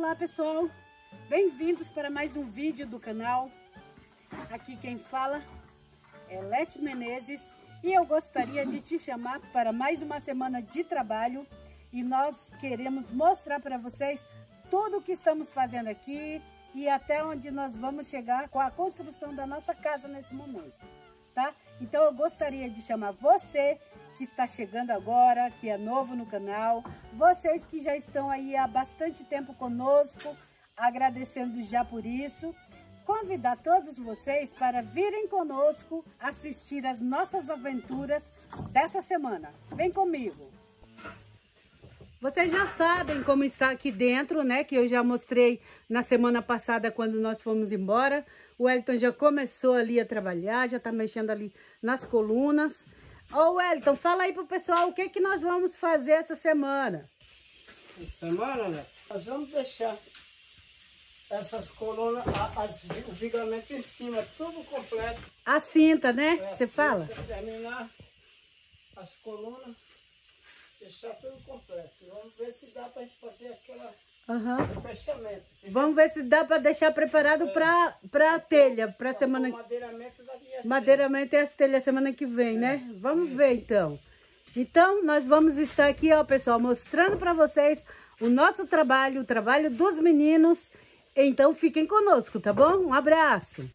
Olá pessoal, bem-vindos para mais um vídeo do canal. Aqui quem fala é Lete Menezes e eu gostaria de te chamar para mais uma semana de trabalho e nós queremos mostrar para vocês tudo o que estamos fazendo aqui e até onde nós vamos chegar com a construção da nossa casa nesse momento, tá? Então eu gostaria de chamar você que está chegando agora, que é novo no canal, vocês que já estão aí há bastante tempo conosco, agradecendo já por isso, convidar todos vocês para virem conosco assistir as nossas aventuras dessa semana. Vem comigo! Vocês já sabem como está aqui dentro, né? Que eu já mostrei na semana passada quando nós fomos embora. O Wellington já começou ali a trabalhar, já está mexendo ali nas colunas. Ô Wellington, fala aí pro pessoal o que que nós vamos fazer essa semana. Essa semana, né? Nós vamos deixar essas colunas, o vigamento em cima, tudo completo. A cinta, né? Você fala? Terminar as colunas, deixar tudo completo. Vamos ver se dá pra gente fazer aquele fechamento. Vamos ver se dá para deixar preparado para telha, para semana. Madeiramento daqui a Madeiramento é as telhas semana que vem, né? Vamos ver então. Então nós vamos estar aqui, ó, pessoal, mostrando para vocês o nosso trabalho, o trabalho dos meninos. Então fiquem conosco, tá bom? Um abraço.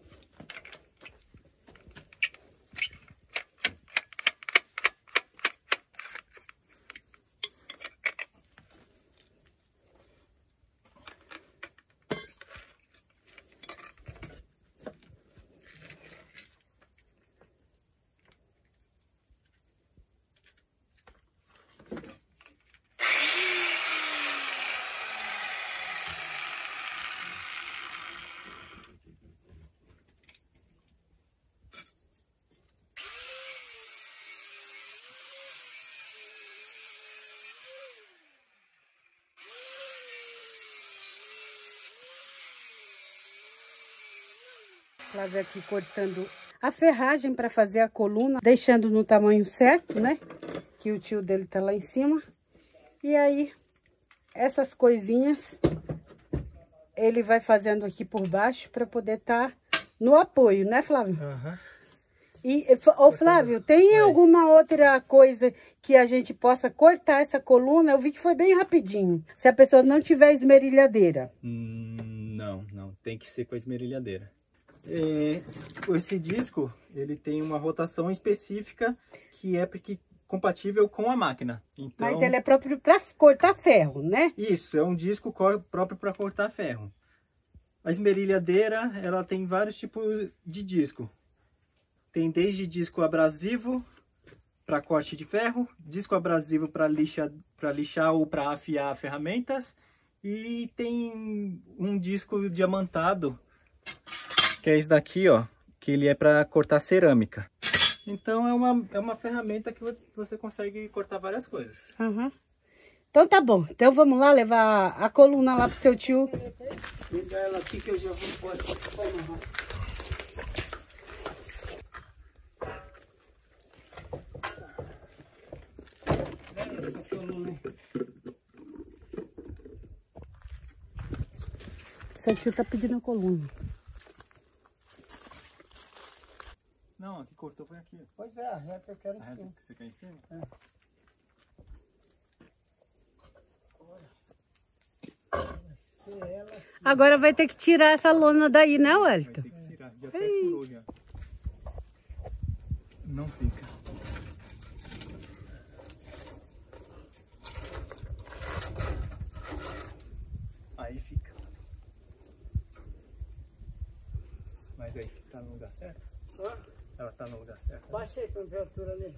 Flávia aqui cortando a ferragem para fazer a coluna, deixando no tamanho certo, né? Que o tio dele tá lá em cima. E aí, essas coisinhas, ele vai fazendo aqui por baixo para poder estar no apoio, né, Flávio? E, ô Flávio, tem alguma outra coisa que a gente possa cortar essa coluna? Eu vi que foi bem rapidinho. Se a pessoa não tiver esmerilhadeira. Não. Tem que ser com a esmerilhadeira. Esse disco, ele tem uma rotação específica que é compatível com a máquina. Então, mas ele é próprio para cortar ferro, né? Isso, é um disco próprio para cortar ferro. A esmerilhadeira, ela tem vários tipos de disco. Tem desde disco abrasivo para corte de ferro, disco abrasivo para lixar ou para afiar ferramentas, e tem um disco diamantado, que é esse daqui, ó, que ele é para cortar cerâmica. Então é uma ferramenta que você consegue cortar várias coisas. Então tá bom. Então vamos lá levar a coluna lá pro seu tio. Me dá ela aqui que eu já vou pôr aqui. Essa coluna. Seu tio tá pedindo a coluna. Não, a que cortou foi aqui. Pois é, a reta eu quero em A reta cima. que você quer em cima? Vai ser ela aqui. Agora vai ter que tirar essa lona daí, né, Wellington? Tem que tirar, já até furou já. Não fica. Aí fica. Mas aí, tá no lugar certo? Ela tá no lugar certo. Baixa aí a temperatura ali.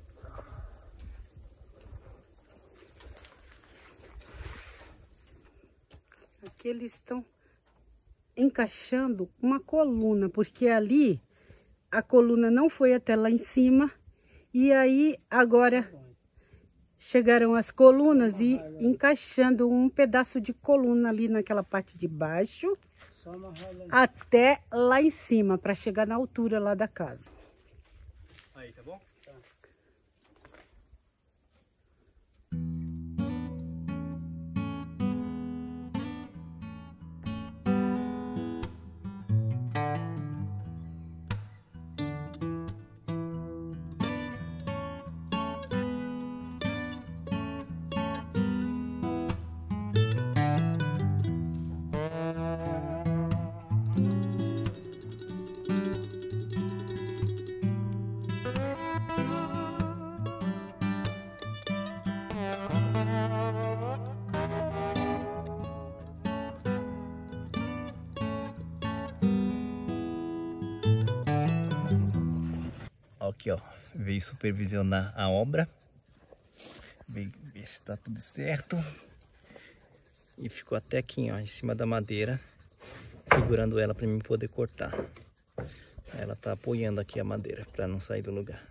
Aqui eles estão encaixando uma coluna, porque ali a coluna não foi até lá em cima. E aí agora chegaram as colunas e encaixando um pedaço de coluna ali naquela parte de baixo até lá em cima, para chegar na altura lá da casa. Aí, tá bom? Tá. aqui, ó, veio supervisionar a obra, veio ver se tá tudo certo e ficou até aqui, ó, em cima da madeira, segurando ela para mim poder cortar. Ela tá apoiando aqui a madeira para não sair do lugar.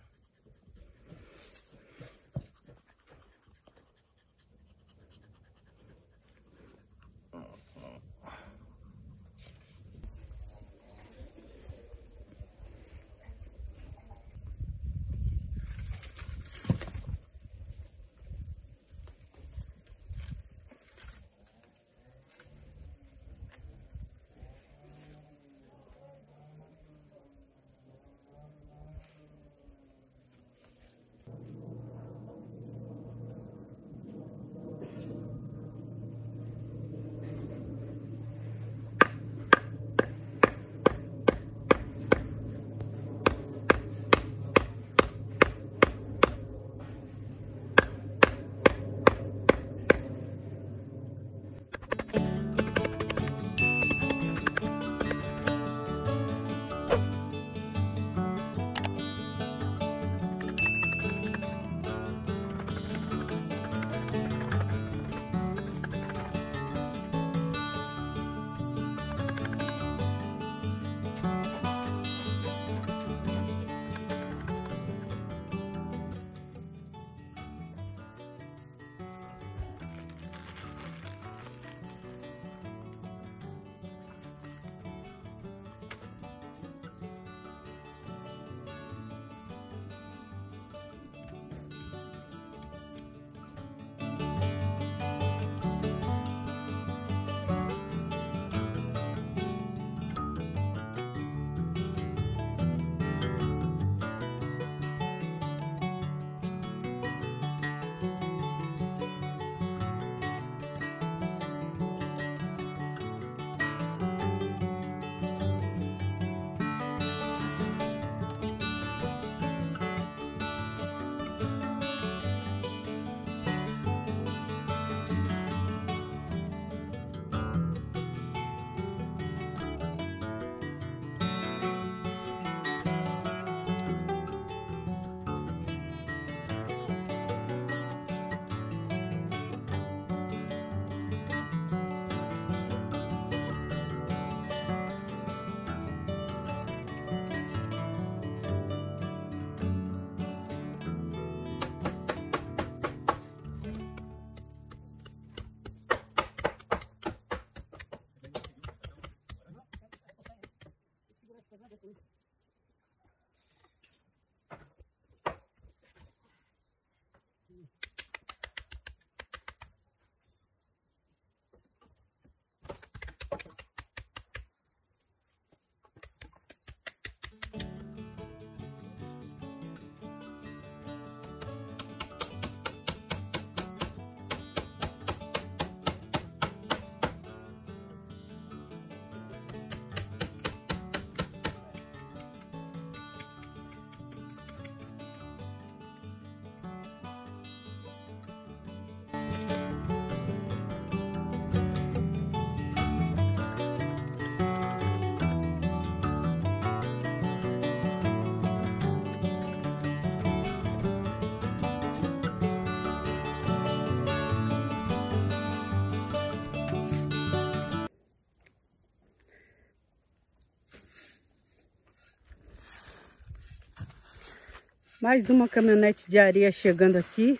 Mais uma caminhonete de areia chegando aqui.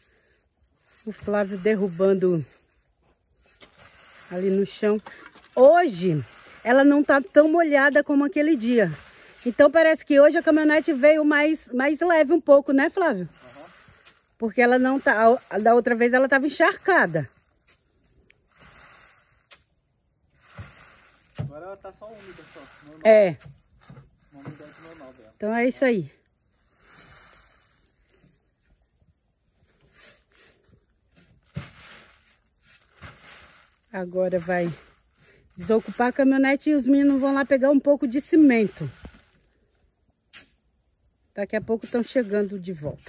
O Flávio derrubando ali no chão. Hoje ela não tá tão molhada como aquele dia. Então parece que hoje a caminhonete veio mais leve um pouco, né, Flávio? Uhum. Porque ela não tá... Da outra vez ela tava encharcada. Agora ela tá só úmida, só. Normal. É. Uma umidade normal dela. Então é isso aí. Agora vai desocupar a caminhonete e os meninos vão lá pegar um pouco de cimento. Daqui a pouco estão chegando de volta.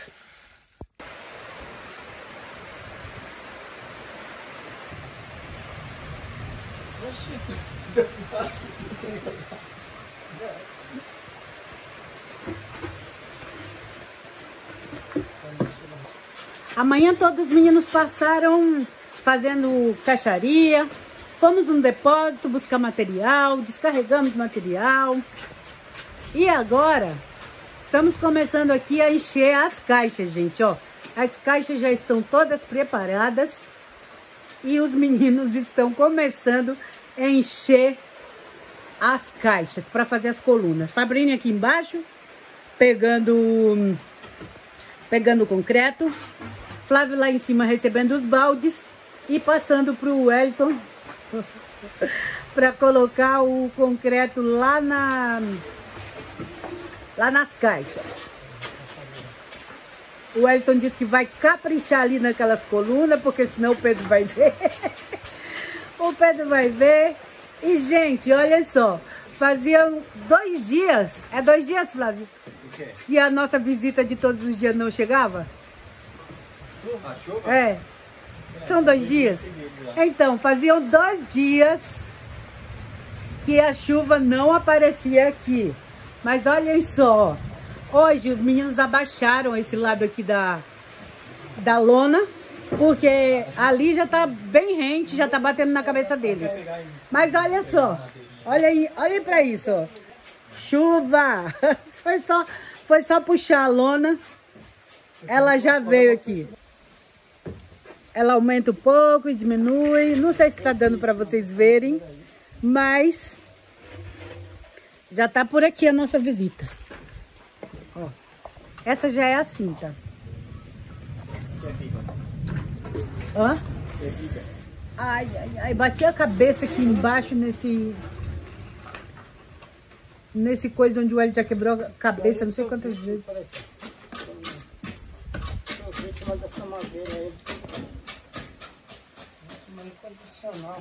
Amanhã todos os meninos passaram fazendo caixaria. Fomos no depósito buscar material, descarregamos material. E agora estamos começando aqui a encher as caixas, gente, ó. As caixas já estão todas preparadas e os meninos estão começando a encher as caixas para fazer as colunas. Fabrinho aqui embaixo pegando concreto, Flávio lá em cima recebendo os baldes e passando para o Wellington para colocar o concreto lá nas caixas. O Wellington disse que vai caprichar ali naquelas colunas, porque senão o Pedro vai ver. O Pedro vai ver. E, gente, olha só. Faziam 2 dias. É 2 dias, Flávio? O quê? Que a nossa visita de todos os dias não chegava? A chuva? É. São 2 dias? Então, faziam 2 dias que a chuva não aparecia aqui. Mas olhem só. Hoje os meninos abaixaram esse lado aqui da lona, porque ali já tá bem rente, já tá batendo na cabeça deles. Mas olha só, olhem para isso, ó. Chuva! Foi só puxar a lona, ela já veio aqui. Ela aumenta um pouco e diminui, não sei se tá dando para vocês verem, mas já tá por aqui a nossa visita. Ó, essa já é a cinta. Hã? Ai, bati a cabeça aqui embaixo nesse coisa onde o Hélio já quebrou a cabeça, não sei quantas vezes. Dessa madeira aí. Incondicional.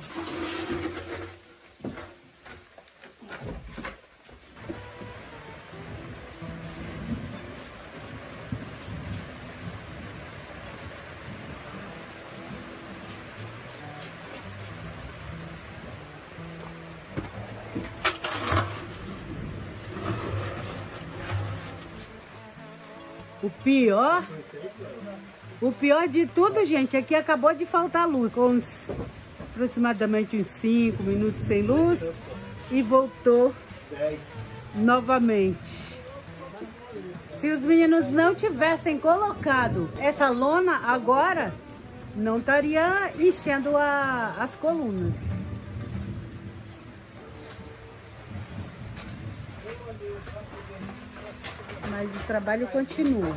O pior de tudo, gente, é que acabou de faltar luz. Com aproximadamente uns 5 minutos sem luz e voltou novamente. Se os meninos não tivessem colocado essa lona agora, não estaria enchendo as colunas. Mas o trabalho continua.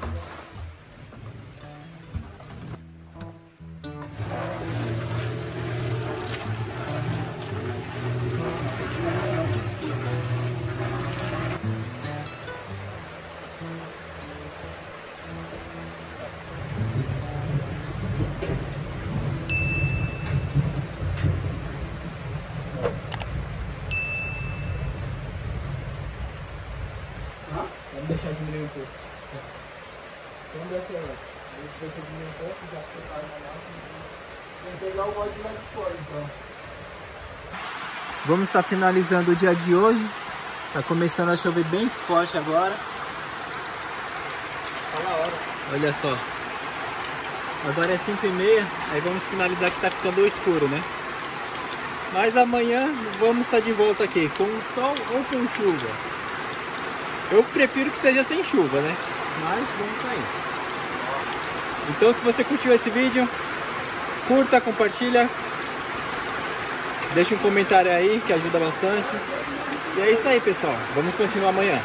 Vamos deixar diminuir um pouco. Vamos descer lá. Deixa diminuir um pouco, já prepara na máquina. Vamos pegar o bode lá de fora, então. Vamos estar finalizando o dia de hoje. Tá começando a chover bem forte agora. Olha a hora. Olha só. Agora é 5h30, aí vamos finalizar que tá ficando escuro, né? Mas amanhã vamos estar de volta aqui, com sol ou com chuva. Eu prefiro que seja sem chuva, né? Mas vamos sair. Então, se você curtiu esse vídeo, curta, compartilha. Deixa um comentário aí, que ajuda bastante. E é isso aí, pessoal. Vamos continuar amanhã.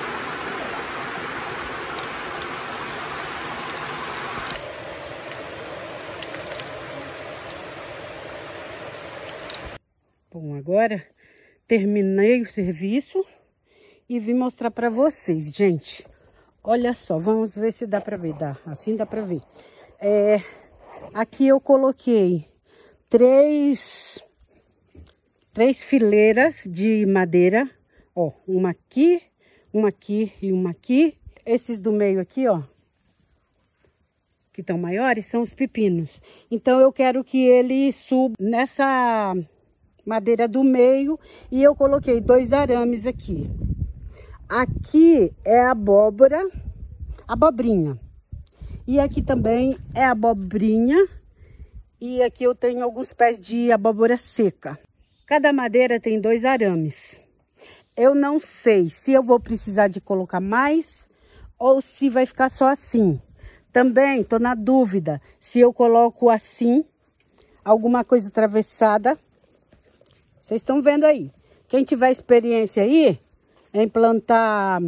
Bom, agora terminei o serviço e vim mostrar para vocês, gente. Olha só, vamos ver se dá para ver. Dá, assim dá para ver. Aqui eu coloquei três fileiras de madeira. Ó, uma aqui e uma aqui. Esses do meio aqui, ó, que estão maiores, são os pepinos. Então eu quero que ele suba nessa madeira do meio e eu coloquei 2 arames aqui. Aqui é abobrinha. E aqui também é abobrinha. E aqui eu tenho alguns pés de abóbora seca. Cada madeira tem 2 arames. Eu não sei se eu vou precisar de colocar mais ou se vai ficar só assim. Também estou na dúvida se eu coloco assim, alguma coisa atravessada. Vocês estão vendo aí. Quem tiver experiência aí em plantar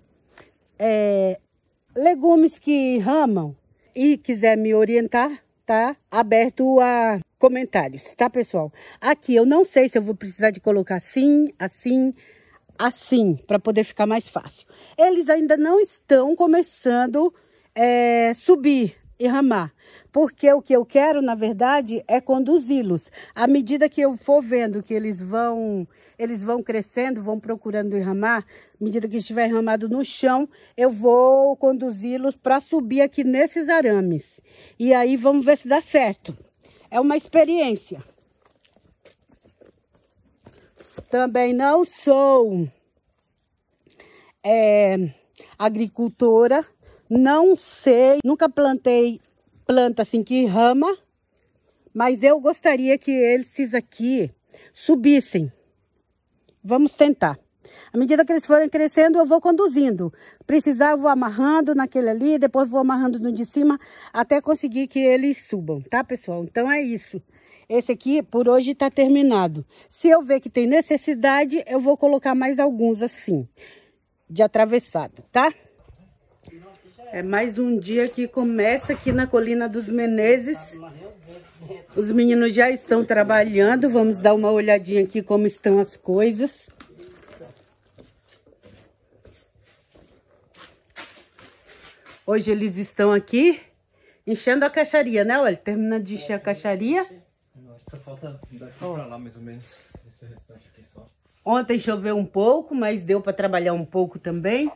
legumes que ramam e quiser me orientar, tá aberto a comentários, tá, pessoal? Aqui eu não sei se eu vou precisar de colocar assim, para poder ficar mais fácil. Eles ainda não estão começando a subir e ramar, porque o que eu quero, na verdade, é conduzi-los. À medida que eu for vendo que eles vão crescendo, vão procurando enramar, à medida que estiver enramado no chão, eu vou conduzi-los para subir aqui nesses arames. E aí vamos ver se dá certo. É uma experiência. Também não sou agricultora, não sei, nunca plantei planta assim que rama, mas eu gostaria que esses aqui subissem. Vamos tentar. À medida que eles forem crescendo, eu vou conduzindo. Precisar, eu vou amarrando naquele ali, depois vou amarrando no de cima, até conseguir que eles subam, tá, pessoal? Então é isso. Esse aqui, por hoje, tá terminado. Se eu ver que tem necessidade, eu vou colocar mais alguns assim, de atravessado, tá? É mais um dia que começa aqui na Colina dos Menezes. Os meninos já estão trabalhando. Vamos dar uma olhadinha aqui como estão as coisas. Hoje eles estão aqui enchendo a caixaria, né, Ueli? Terminando de encher a caixaria. Só falta daqui pra lá, mais ou menos. Esse restante aqui só. Ontem choveu um pouco, mas deu para trabalhar um pouco também.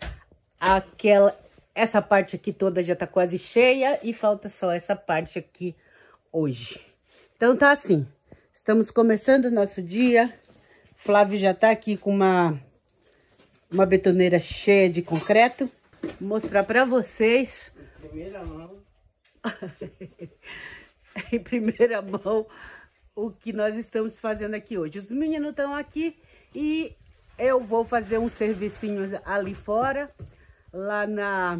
Essa parte aqui toda já tá quase cheia e falta só essa parte aqui hoje. Então tá assim, estamos começando o nosso dia. Flávio já tá aqui com uma betoneira cheia de concreto. Vou mostrar para vocês. Em primeira mão. Em primeira mão o que nós estamos fazendo aqui hoje. Os meninos estão aqui e eu vou fazer um servicinho ali fora. Lá na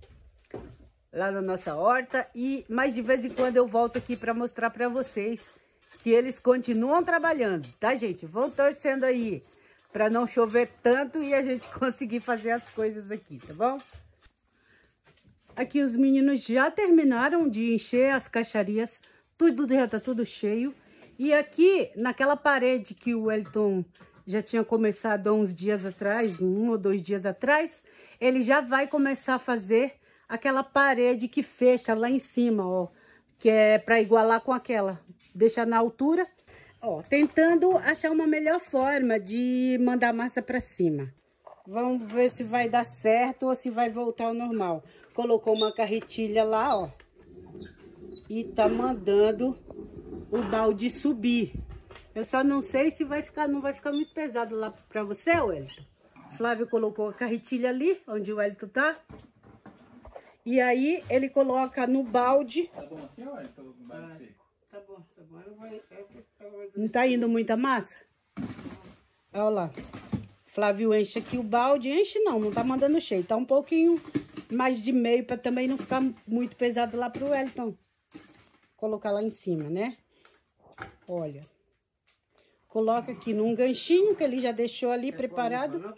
nossa horta, mas de vez em quando eu volto aqui para mostrar para vocês que eles continuam trabalhando, tá, gente? Vão torcendo aí para não chover tanto e a gente conseguir fazer as coisas aqui, tá bom? Aqui os meninos já terminaram de encher as caixarias, tudo já tá tudo cheio. E aqui naquela parede que o Wellington já tinha começado há uns dias atrás, 1 ou 2 dias atrás, ele já vai começar a fazer aquela parede que fecha lá em cima, ó, que é para igualar com aquela, deixar na altura, ó, tentando achar uma melhor forma de mandar a massa para cima. Vamos ver se vai dar certo ou se vai voltar ao normal. Colocou uma carretilha lá, ó, e tá mandando o balde subir. Eu só não sei se não vai ficar muito pesado lá para você, Wellington. Flávio colocou a carretilha ali, onde o Wellington tá. E aí ele coloca no balde. Tá bom assim, Wellington? Tá bom. Não tá indo muita massa? Olha lá. Flávio enche aqui o balde. Enche não tá mandando cheio. Tá um pouquinho mais de meio para também não ficar muito pesado lá pro Wellington colocar lá em cima, né? Olha. Coloca aqui num ganchinho que ele já deixou ali preparado.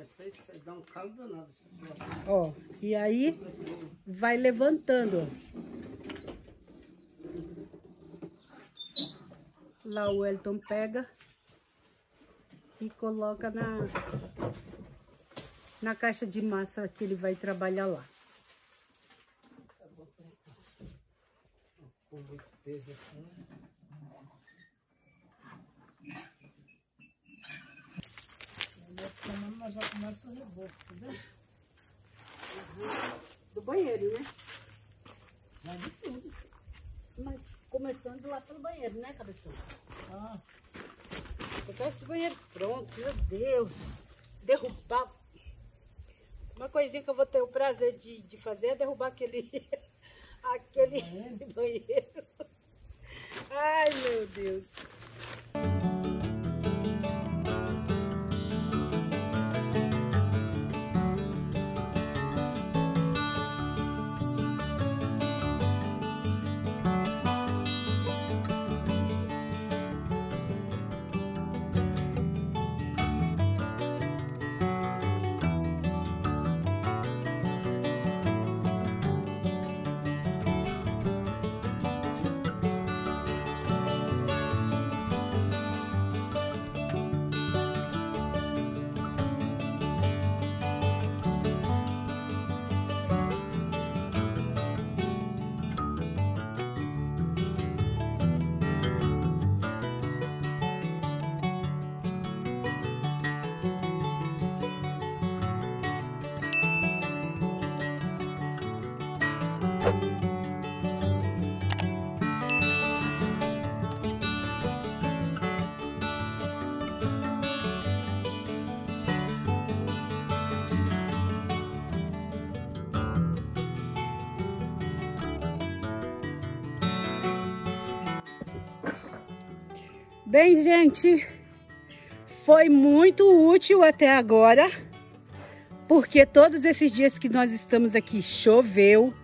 Ó, e aí vai levantando, ó. Lá o Wellington pega e coloca na caixa de massa que ele vai trabalhar lá. Com muito peso aqui. Mas já começa o reboco, tá vendo? Do banheiro, né? Já de tudo. Mas começando lá pelo banheiro, né, cabeção? Ah. Eu quero esse banheiro pronto, meu Deus. Derrubar. Uma coisinha que eu vou ter o prazer de fazer é derrubar aquele aquele banheiro. Ai, meu Deus. Bem, gente, foi muito útil até agora, porque todos esses dias que nós estamos aqui choveu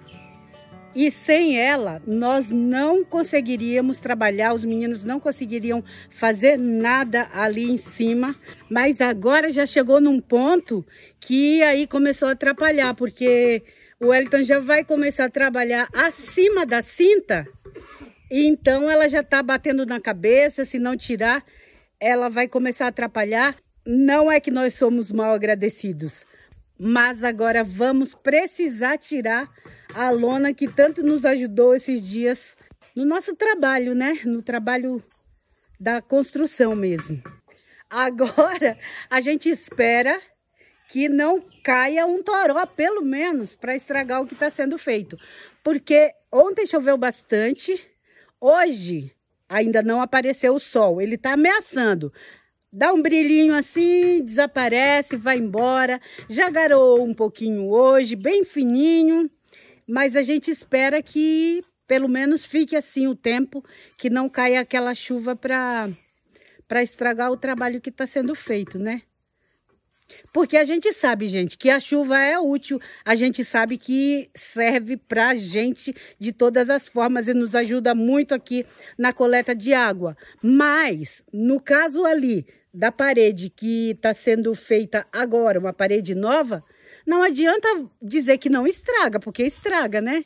e sem ela nós não conseguiríamos trabalhar, os meninos não conseguiriam fazer nada ali em cima, mas agora já chegou num ponto que aí começou a atrapalhar, porque o Wellington já vai começar a trabalhar acima da cinta. Então ela já está batendo na cabeça, se não tirar, ela vai começar a atrapalhar. Não é que nós somos mal agradecidos, mas agora vamos precisar tirar a lona que tanto nos ajudou esses dias no nosso trabalho, né? No trabalho da construção mesmo. Agora a gente espera que não caia um toró, pelo menos, para estragar o que está sendo feito. Porque ontem choveu bastante. Hoje ainda não apareceu o sol, ele está ameaçando. Dá um brilhinho assim, desaparece, vai embora. Já garoou um pouquinho hoje, bem fininho. Mas a gente espera que pelo menos fique assim o tempo, que não caia aquela chuva para estragar o trabalho que está sendo feito, né? Porque a gente sabe, gente, que a chuva é útil, a gente sabe que serve para a gente de todas as formas e nos ajuda muito aqui na coleta de água. Mas, no caso ali da parede que está sendo feita agora, uma parede nova, não adianta dizer que não estraga, porque estraga, né?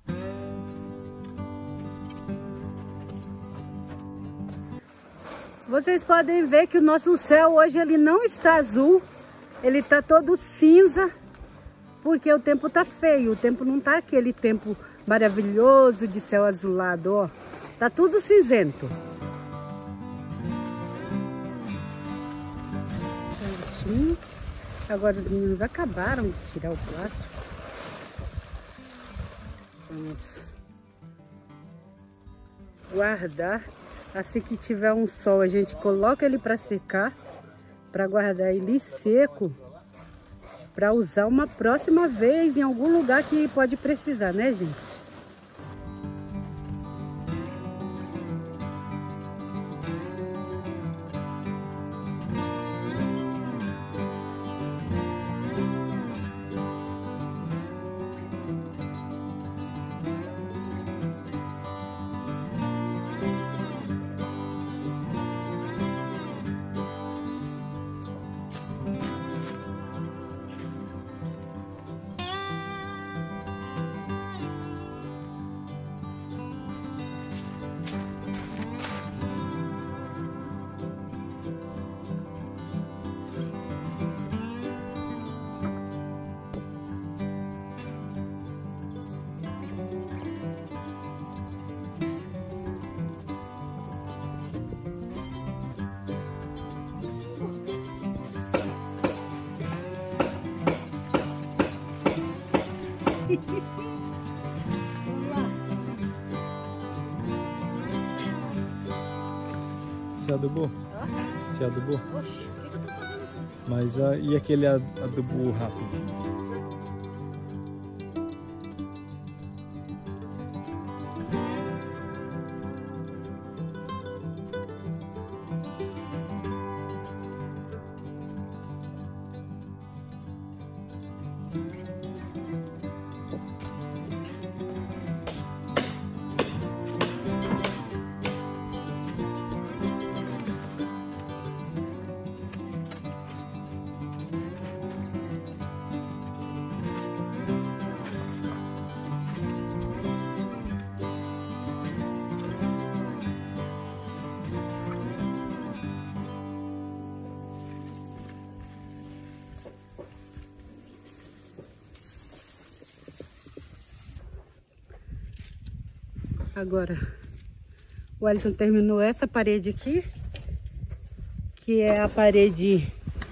Vocês podem ver que o nosso céu hoje ele não está azul. Ele tá todo cinza, porque o tempo tá feio. O tempo não tá aquele tempo maravilhoso de céu azulado, ó. Tá tudo cinzento. Prontinho. Agora os meninos acabaram de tirar o plástico. Vamos guardar. Assim que tiver um sol, a gente coloca ele para secar. Para guardar ele seco, para usar uma próxima vez em algum lugar que pode precisar, né, gente? Você adubou? Hã? Você adubou? Oxi, o que eu tô fazendo? Mas e aquele adubo rápido? Agora, o Wellington terminou essa parede aqui, que é a parede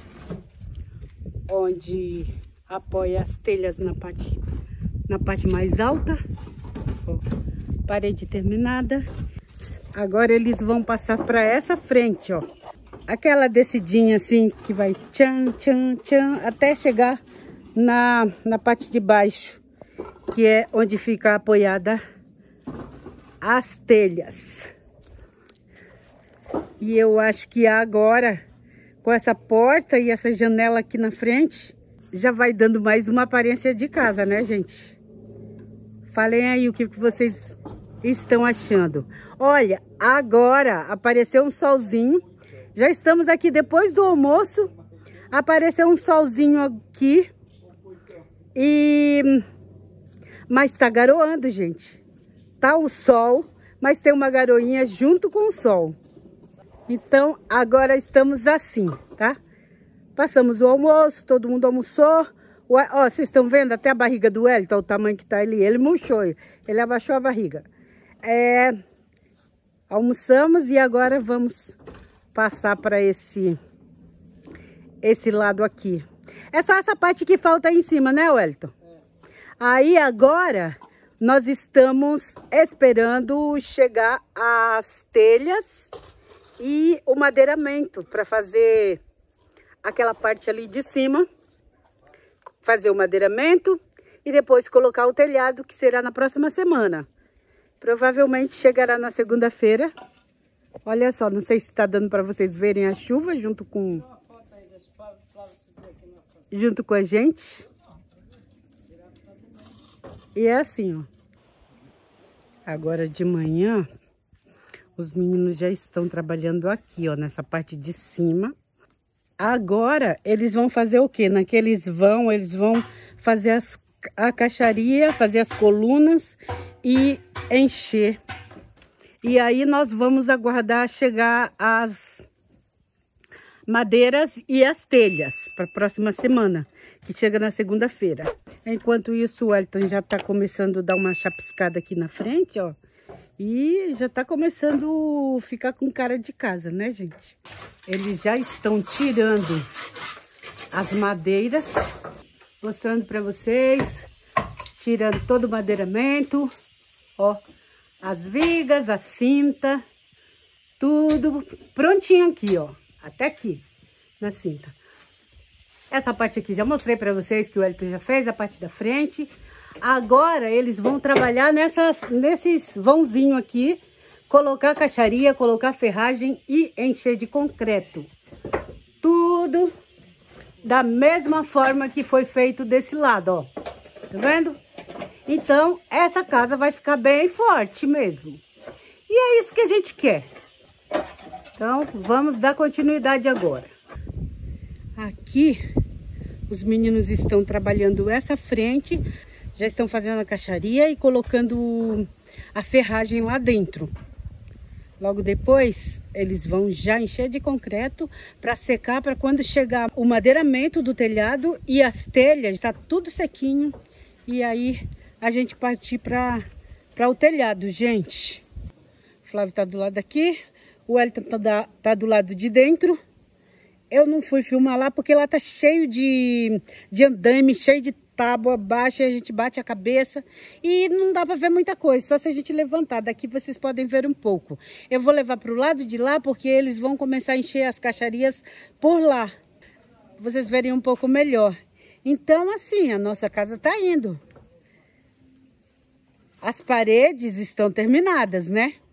onde apoia as telhas na parte mais alta. Ó, parede terminada. Agora eles vão passar para essa frente, ó. Aquela descidinha assim que vai tchan, tchan, tchan, até chegar na parte de baixo, que é onde fica apoiada as telhas. E eu acho que agora, com essa porta e essa janela aqui na frente, já vai dando mais uma aparência de casa, né, gente? Falem aí o que vocês estão achando. Olha, agora apareceu um solzinho. Já estamos aqui depois do almoço. Apareceu um solzinho aqui. Mas tá garoando, gente. Tá o sol, mas tem uma garoinha junto com o sol. Então, agora estamos assim, tá? Passamos o almoço, todo mundo almoçou. Ó, vocês estão vendo até a barriga do Wellington, o tamanho que tá ali. Ele murchou, ele abaixou a barriga. Almoçamos e agora vamos passar para esse lado aqui. É só essa parte que falta aí em cima, né, Wellington? Aí agora nós estamos esperando chegar as telhas e o madeiramento para fazer aquela parte ali de cima. Fazer o madeiramento e depois colocar o telhado, que será na próxima semana. Provavelmente chegará na segunda-feira. Olha só, não sei se está dando para vocês verem a chuva junto com a gente. E é assim, ó. Agora de manhã, os meninos já estão trabalhando aqui, ó, nessa parte de cima. Agora, eles vão fazer o quê? Naqueles vão, eles vão fazer a caixaria, fazer as colunas e encher. E aí nós vamos aguardar chegar as madeiras e as telhas para a próxima semana, que chega na segunda-feira. Enquanto isso, o Wellington já está começando a dar uma chapiscada aqui na frente, ó. E já está começando a ficar com cara de casa, né, gente? Eles já estão tirando as madeiras, mostrando para vocês, tirando todo o madeiramento, ó, as vigas, a cinta, tudo prontinho aqui, ó, até aqui na cinta. Essa parte aqui já mostrei para vocês que o Wellington já fez, a parte da frente. Agora eles vão trabalhar nesses vãozinhos aqui, colocar caixaria, colocar ferragem e encher de concreto. Tudo da mesma forma que foi feito desse lado, ó. Tá vendo? Então, essa casa vai ficar bem forte mesmo. E é isso que a gente quer. Então, vamos dar continuidade agora. Aqui, os meninos estão trabalhando essa frente. Já estão fazendo a caixaria e colocando a ferragem lá dentro. Logo depois, eles vão já encher de concreto para secar, para quando chegar o madeiramento do telhado e as telhas, está tudo sequinho. E aí, a gente partir para o telhado, gente. O Flávio está do lado daqui, o Wellington tá do lado de dentro. Eu não fui filmar lá porque lá tá cheio de andaime, cheio de tábua baixa, a gente bate a cabeça e não dá para ver muita coisa, só se a gente levantar. Daqui vocês podem ver um pouco. Eu vou levar para o lado de lá porque eles vão começar a encher as caixarias por lá. Vocês verem um pouco melhor. Então, assim, a nossa casa tá indo. As paredes estão terminadas, né?